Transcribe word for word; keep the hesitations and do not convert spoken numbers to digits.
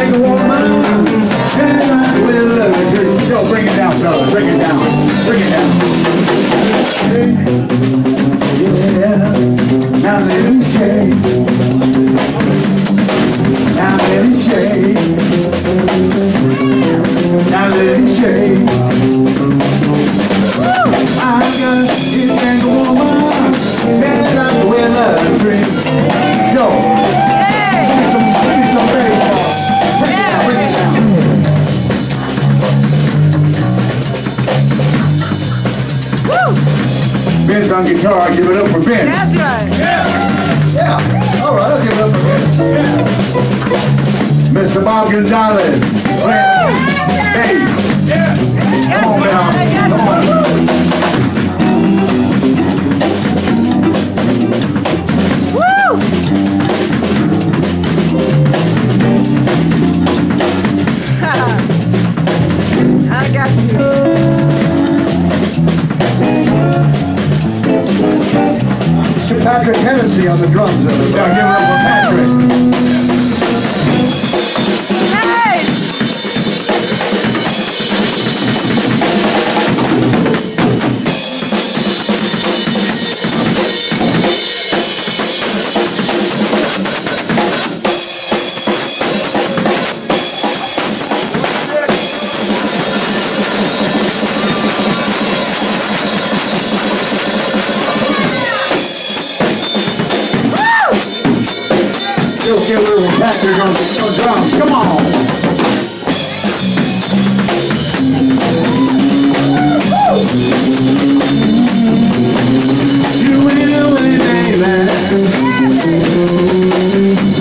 take a woman and I will love her. Yo, bring it down, fellas. Bring it down. Bring it down. Yeah. Now let it shake. Now let it shake. Now let it shake. I got this kind of woman and I will love her. Yo. Give me some baseball. Bring it down, bring it down. Woo! Vince on guitar, give it up for Vince. That's right. Yeah. Yeah. All right, I'll give it up for Vince. Yeah. Mister Bob Gonzalez. Hey. Yeah. Come on, Bob. Come on. Woo! I got you. Mister Patrick Hennessy on the drums. Yeah, give it up for Patrick. Hey! Still get little Patrick on the drums. Come on. You will, baby.